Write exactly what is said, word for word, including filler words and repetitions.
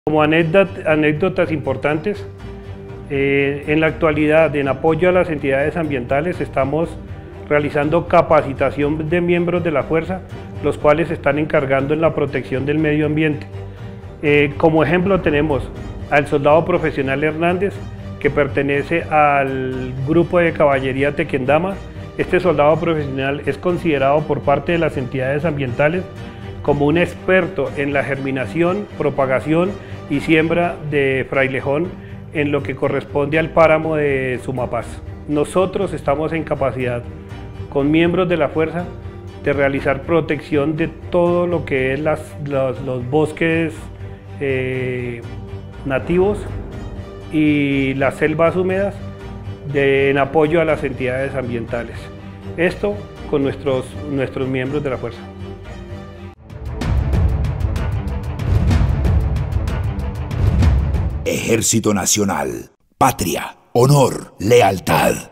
Como anécdota, anécdotas importantes, eh, en la actualidad, en apoyo a las entidades ambientales, estamos realizando capacitación de miembros de la Fuerza, los cuales se están encargando en la protección del medio ambiente. Eh, como ejemplo tenemos al soldado profesional Hernández, que pertenece al grupo de caballería Tequendama. Este soldado profesional es considerado por parte de las entidades ambientales como un experto en la germinación, propagación y siembra de frailejón en lo que corresponde al páramo de Sumapaz. Nosotros estamos en capacidad, con miembros de la Fuerza, de realizar protección de todo lo que es las, los, los bosques eh, nativos y las selvas húmedas de, en apoyo a las entidades ambientales. Esto con nuestros, nuestros miembros de la Fuerza. Ejército Nacional, patria, honor, lealtad.